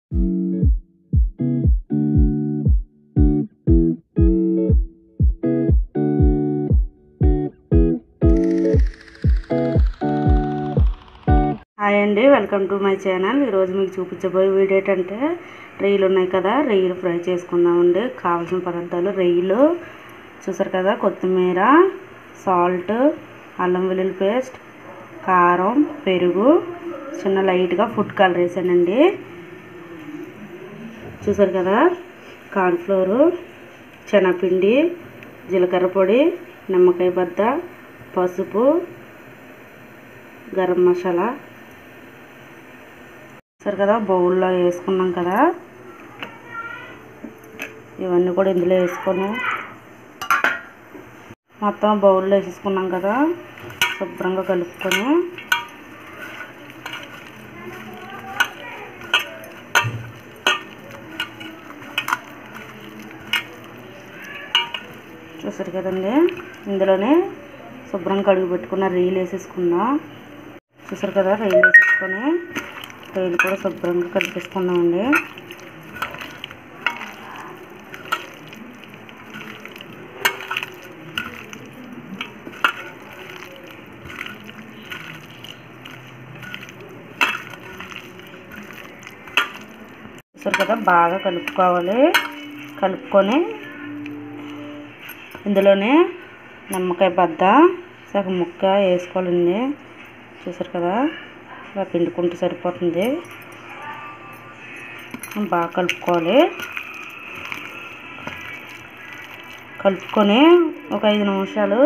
Hi అండి, welcome to my channel. ఈరోజు మీకు చూపించబోయే వీడియో ఏంటంటే రొయ్యలు ఉన్నాయి కదా, రొయ్యలు ఫ్రై చేసుకుందామండి. కావాల్సిన పదార్థాలు రొయ్యలు చూసారు కదా, కొత్తిమీర, సాల్ట్, అల్లం వెల్లుల్లి పేస్ట్, కారం, పెరుగు, చిన్న లైట్గా ఫుడ్ కలర్ వేసానండి. చూసారు కదా, కార్న్ఫ్లోరు, శనగపిండి, జీలకర్ర పొడి, నిమ్మకాయ బద్ద, పసుపు, గరం మసాలా. సరే కదా, బౌల్లో వేసుకున్నాం కదా, ఇవన్నీ కూడా ఇందులో వేసుకొని మొత్తం బౌల్లో వేసేసుకున్నాం కదా, శుభ్రంగా కలుపుకొని చూసారు కదండి, ఇందులోనే శుభ్రంగా కడుగు పెట్టుకున్న రొయ్యలు వేసేసుకుందాం. చూసారు కదా, రొయ్యలు వేసేసుకొని రొయ్యలు కూడా శుభ్రంగా కలిపేసుకుందామండి. చూసారు కదా, బాగా కలుపుకోవాలి. కలుపుకొని ఇందులోనే నిమ్మకాయ బద్ద సగం ముక్క వేసుకోవాలండి. చూసారు కదా, ఇలా పిండుకుంటే సరిపోతుంది. బాగా కలుపుకోవాలి. కలుపుకొని ఒక 5 నిమిషాలు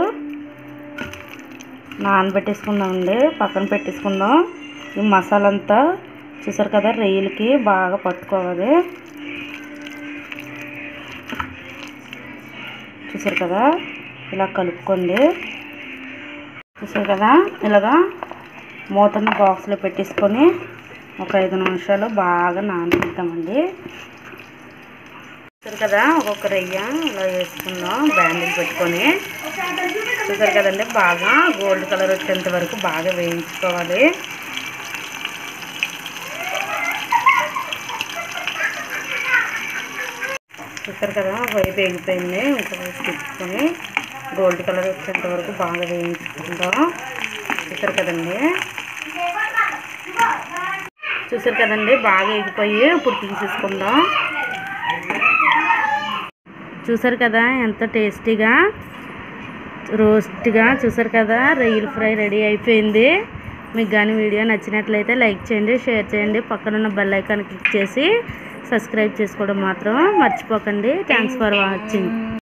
నానబెట్టేసుకుందామండి, పక్కన పెట్టేసుకుందాం. ఈ మసాలా అంతా చూసారు కదా, రొయ్యలకి బాగా పట్టుకోవాలి. చూసారు కదా, ఇలా కలుపుకోండి. చూసారు కదా, ఇలాగా మూతన్న బాక్స్లో పెట్టేసుకొని ఒక 5 నిమిషాలు బాగా నానబెడతామండి. చూసారు కదా, ఒక్కొక్క రొయ్య ఇలా వేసుకుందాం బ్యాండిల్ పెట్టుకొని. చూసారు కదండి, బాగా గోల్డ్ కలర్ వచ్చేంత వరకు బాగా వేయించుకోవాలి. చూసారు కదా, వైపు వేగిపోయింది. ఇంకో వైపు తిప్పుకొని గోల్డ్ కలర్ వచ్చేంత వరకు బాగా వేయించుకుందాం. చూసారు కదండి, చూసారు కదండి, బాగా ఎగిపోయి ఇప్పుడు తీసేసుకుందాం. చూసారు కదా, ఎంత టేస్టీగా రోస్ట్గా. చూసారు కదా, రొయ్యల ఫ్రై రెడీ అయిపోయింది. మీకు కానీ వీడియో నచ్చినట్లయితే లైక్ చేయండి, షేర్ చేయండి, పక్కనున్న బెల్ ఐకాన్ క్లిక్ చేసి సబ్స్క్రైబ్ చేసుకోవడం మాత్రం మర్చిపోకండి. Thanks for watching.